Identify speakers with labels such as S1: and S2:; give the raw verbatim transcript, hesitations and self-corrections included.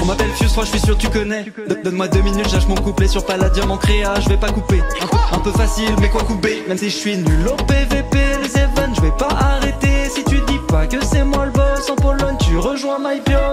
S1: m'appelle Fuse trois, je suis sûr tu connais. Don- Donne-moi deux minutes, lâche mon couplet sur Palladium en créa, je vais pas couper. Un peu, un peu facile, mais quoi couper? Même si je suis nul au P V P, les events, je vais pas arrêter. Si tu dis pas que c'est moi le boss en Pologne, tu rejoins My Bio.